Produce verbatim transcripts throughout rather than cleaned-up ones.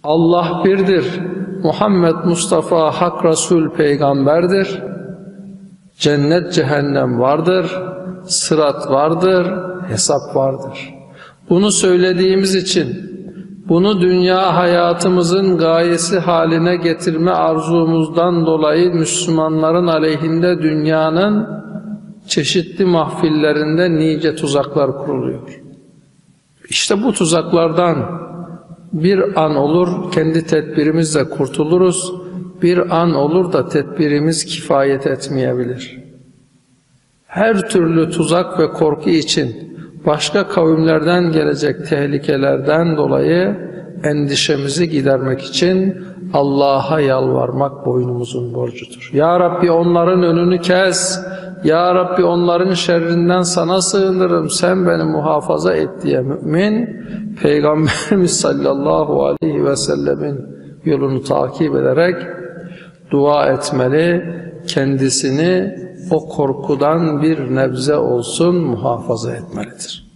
Allah birdir, Muhammed Mustafa Hak Resul Peygamberdir, cennet cehennem vardır, sırat vardır, hesap vardır. Bunu söylediğimiz için, bunu dünya hayatımızın gayesi haline getirme arzumuzdan dolayı Müslümanların aleyhinde dünyanın çeşitli mahfillerinde nice tuzaklar kuruluyor. İşte bu tuzaklardan bir an olur kendi tedbirimizle kurtuluruz, bir an olur da tedbirimiz kifayet etmeyebilir. Her türlü tuzak ve korku için başka kavimlerden gelecek tehlikelerden dolayı endişemizi gidermek için Allah'a yalvarmak boynumuzun borcudur. Ya Rabbi onların önünü kes, Ya Rabbi onların şerrinden sana sığınırım, sen beni muhafaza et diye mümin, Peygamberimiz sallallahu aleyhi ve sellemin yolunu takip ederek dua etmeli, kendisini o korkudan bir nebze olsun muhafaza etmelidir.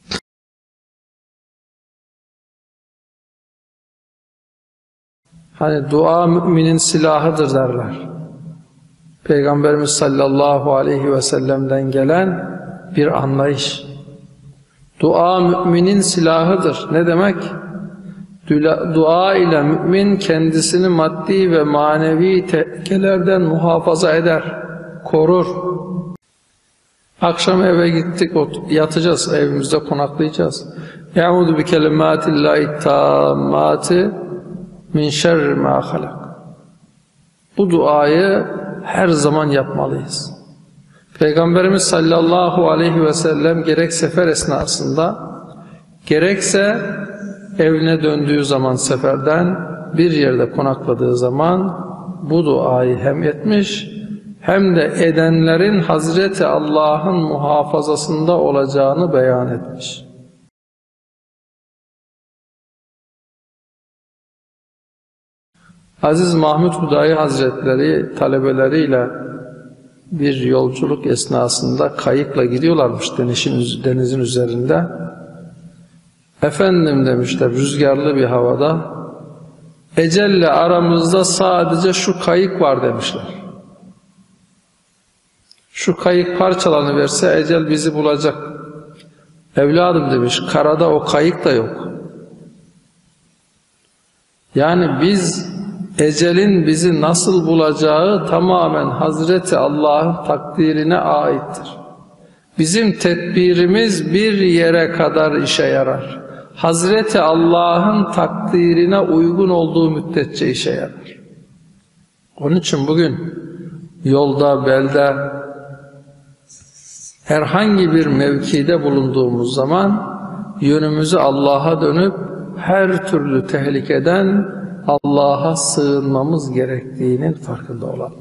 Hani dua müminin silahıdır derler. Peygamberimiz sallallahu aleyhi ve sellem'den gelen bir anlayış. Dua müminin silahıdır. Ne demek? Dua ile mümin kendisini maddi ve manevi tehlikelerden muhafaza eder, korur. Akşam eve gittik, yatacağız, evimizde konaklayacağız. Eûzu bi kelimâtillâhi tâmmâti min şerri mâ halak. Bu duayı her zaman yapmalıyız. Peygamberimiz sallallahu aleyhi ve sellem gerek sefer esnasında, gerekse evine döndüğü zaman seferden bir yerde konakladığı zaman bu duayı hem etmiş hem de edenlerin Hazreti Allah'ın muhafazasında olacağını beyan etmiş. Aziz Mahmud Hudayi Hazretleri talebeleriyle bir yolculuk esnasında kayıkla gidiyorlarmış denizin, denizin üzerinde. Efendim demişler, rüzgarlı bir havada, ecelle aramızda sadece şu kayık var demişler. Şu kayık parçalanıverse ecel bizi bulacak. Evladım demiş, karada o kayık da yok. Yani biz ecelin bizi nasıl bulacağı tamamen Hazreti Allah'ın takdirine aittir. Bizim tedbirimiz bir yere kadar işe yarar. Hazreti Allah'ın takdirine uygun olduğu müddetçe işe yarar. Onun için bugün yolda, belde, herhangi bir mevkide bulunduğumuz zaman yönümüzü Allah'a dönüp her türlü tehlikeden Allah'a sığınmamız gerektiğinin farkında olalım.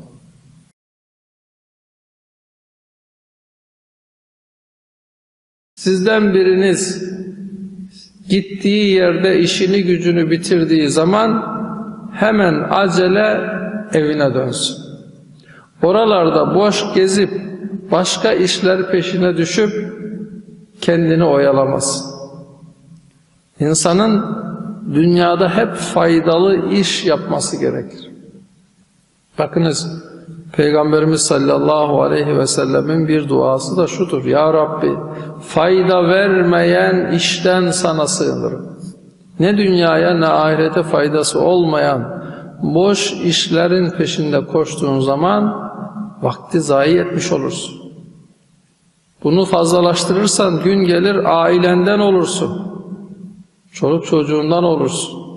Sizden biriniz gittiği yerde işini gücünü bitirdiği zaman hemen acele evine dönsün. Oralarda boş gezip başka işler peşine düşüp kendini oyalamasın. İnsanın dünyada hep faydalı iş yapması gerekir. Bakınız Peygamberimiz sallallahu aleyhi ve sellemin bir duası da şudur: Ya Rabbi, fayda vermeyen işten sana sığınırım. Ne dünyaya ne ahirete faydası olmayan boş işlerin peşinde koştuğun zaman vakti zayi etmiş olursun. Bunu fazlalaştırırsan gün gelir ailenden olursun. Çoluk çocuğundan olursun.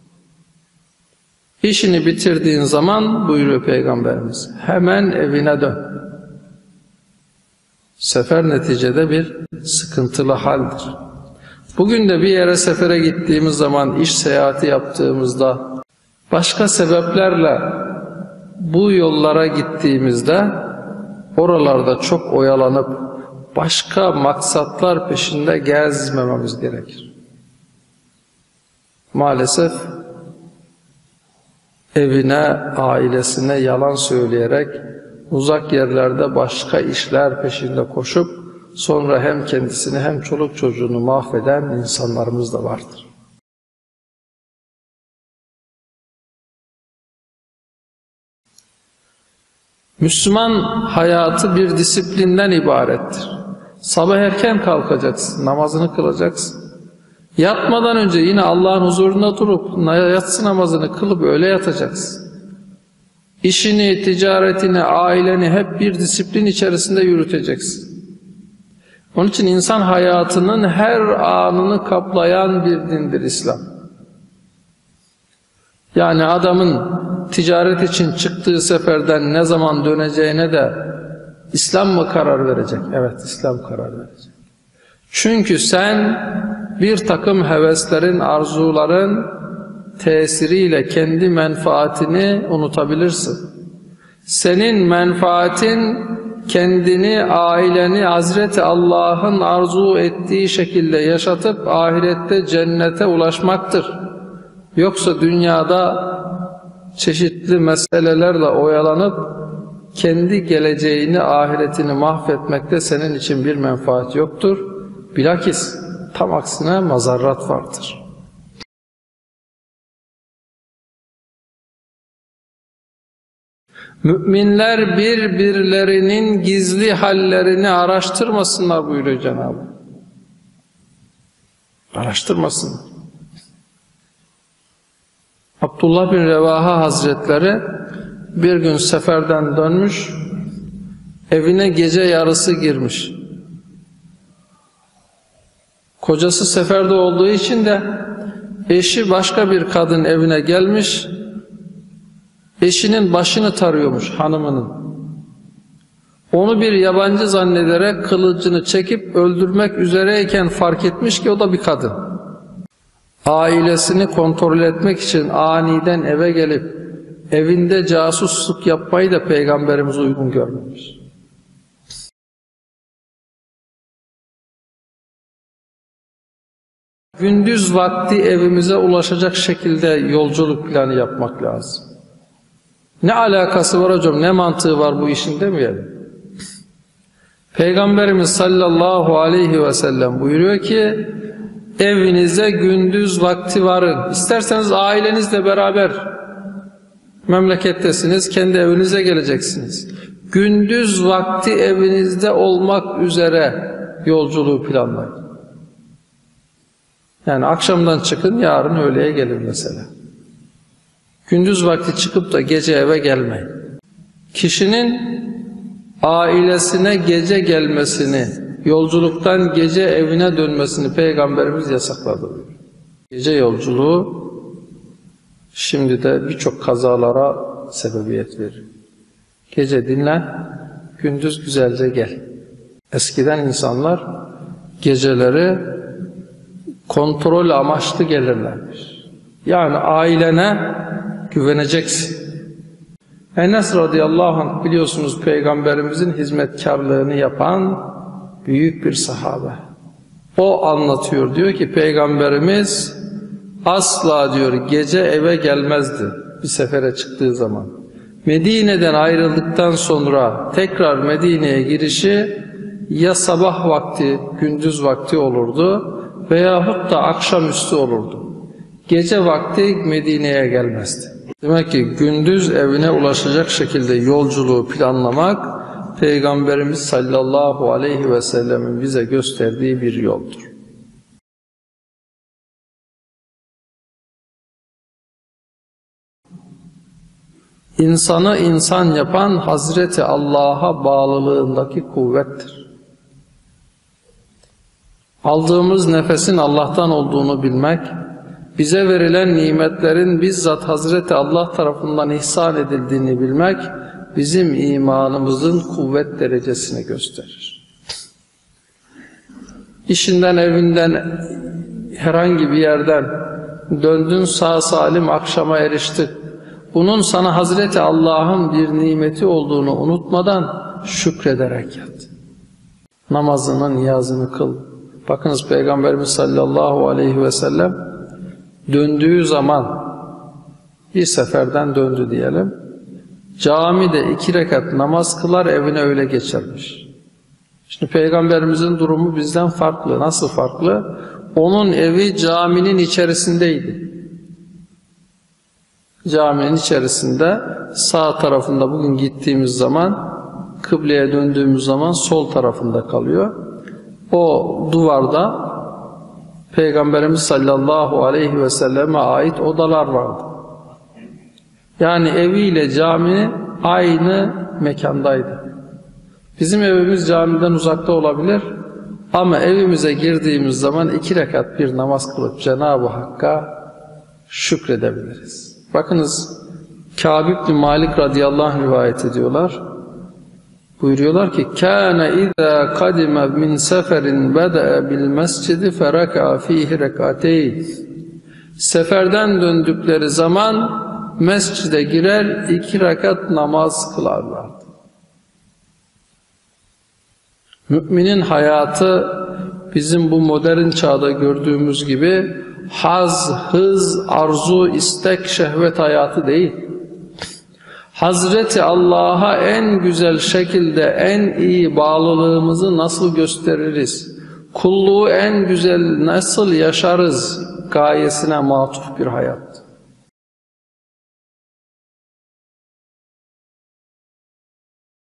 İşini bitirdiğin zaman buyuruyor Peygamberimiz, hemen evine dön. Sefer neticede bir sıkıntılı haldir. Bugün de bir yere sefere gittiğimiz zaman, iş seyahati yaptığımızda, başka sebeplerle bu yollara gittiğimizde oralarda çok oyalanıp başka maksatlar peşinde gezmememiz gerekir. Maalesef evine, ailesine yalan söyleyerek uzak yerlerde başka işler peşinde koşup sonra hem kendisini hem çoluk çocuğunu mahveden insanlarımız da vardır. Müslüman hayatı bir disiplinden ibarettir. Sabah erken kalkacaksın, namazını kılacaksın. Yatmadan önce yine Allah'ın huzurunda durup yatsı namazını kılıp öyle yatacaksın. İşini, ticaretini, aileni hep bir disiplin içerisinde yürüteceksin. Onun için insan hayatının her anını kaplayan bir dindir İslam. Yani adamın ticaret için çıktığı seferden ne zaman döneceğine de İslam mı karar verecek? Evet, İslam karar verecek. Çünkü sen bir takım heveslerin, arzuların tesiriyle kendi menfaatini unutabilirsin. Senin menfaatin kendini, aileni Hazreti Allah'ın arzu ettiği şekilde yaşatıp ahirette cennete ulaşmaktır. Yoksa dünyada çeşitli meselelerle oyalanıp kendi geleceğini, ahiretini mahvetmekte senin için bir menfaat yoktur. Bilakis tam aksine mazarrat vardır. Müminler birbirlerinin gizli hallerini araştırmasınlar buyuruyor Cenab-ı Hak. Araştırmasınlar. Abdullah bin Revaha Hazretleri bir gün seferden dönmüş, evine gece yarısı girmiş. Kocası seferde olduğu için de eşi başka bir kadın evine gelmiş, eşinin başını tarıyormuş hanımının. Onu bir yabancı zannederek kılıcını çekip öldürmek üzereyken fark etmiş ki o da bir kadın. Ailesini kontrol etmek için aniden eve gelip evinde casusluk yapmayı da Peygamberimiz uygun görmemiş. Gündüz vakti evimize ulaşacak şekilde yolculuk planı yapmak lazım. Ne alakası var hocam, ne mantığı var bu işin demeyelim. Peygamberimiz sallallahu aleyhi ve sellem buyuruyor ki evinize gündüz vakti varın. İsterseniz ailenizle beraber memlekettesiniz, kendi evinize geleceksiniz. Gündüz vakti evinizde olmak üzere yolculuğu planlayın. Yani akşamdan çıkın, yarın öğleye gelin mesela. Gündüz vakti çıkıp da gece eve gelmeyin. Kişinin ailesine gece gelmesini, yolculuktan gece evine dönmesini Peygamberimiz yasakladı. Gece yolculuğu şimdi de birçok kazalara sebebiyet verir. Gece dinlen, gündüz güzelce gel. Eskiden insanlar geceleri kontrol amaçlı gelirlermiş. Yani ailene güveneceksin. Enes radıyallahu anh biliyorsunuz Peygamberimizin hizmetkarlığını yapan büyük bir sahabe. O anlatıyor, diyor ki Peygamberimiz asla diyor gece eve gelmezdi bir sefere çıktığı zaman. Medine'den ayrıldıktan sonra tekrar Medine'ye girişi ya sabah vakti, gündüz vakti olurdu veyahut da akşamüstü olurdu. Gece vakti Medine'ye gelmezdi. Demek ki gündüz evine ulaşacak şekilde yolculuğu planlamak Peygamberimiz sallallahu aleyhi ve sellemin bize gösterdiği bir yoldur. İnsanı insan yapan Hazreti Allah'a bağlılığındaki kuvvettir. Aldığımız nefesin Allah'tan olduğunu bilmek, bize verilen nimetlerin bizzat Hazreti Allah tarafından ihsan edildiğini bilmek, bizim imanımızın kuvvet derecesini gösterir. İşinden, evinden, herhangi bir yerden döndün, sağ salim akşama eriştin. Bunun sana Hazreti Allah'ın bir nimeti olduğunu unutmadan şükrederek yat. Namazını, niyazını kıl. Bakınız Peygamberimiz sallallahu aleyhi ve sellem döndüğü zaman, bir seferden döndü diyelim, camide iki rekat namaz kılar, evine öyle geçermiş. Şimdi Peygamberimizin durumu bizden farklı. Nasıl farklı? Onun evi caminin içerisindeydi. Caminin içerisinde sağ tarafında bugün gittiğimiz zaman, kıbleye döndüğümüz zaman sol tarafında kalıyor. O duvarda Peygamberimiz sallallahu aleyhi ve selleme ait odalar vardı. Yani eviyle cami aynı mekandaydı. Bizim evimiz camiden uzakta olabilir ama evimize girdiğimiz zaman iki rekat bir namaz kılıp Cenab-ı Hakk'a şükredebiliriz. Bakınız Kâb ibn Malik radıyallahu anh rivayet ediyorlar. Buyuruyorlar ki kâne izâ kadime min seferin bede'e bil mescidi feraka fîhi rekâteyn. Seferden döndükleri zaman mescide girer iki rekat namaz kılarlardı. Müminin hayatı bizim bu modern çağda gördüğümüz gibi haz, hız, arzu, istek, şehvet hayatı değil. Hazreti Allah'a en güzel şekilde en iyi bağlılığımızı nasıl gösteririz? Kulluğu en güzel nasıl yaşarız? Gayesine matuf bir hayat.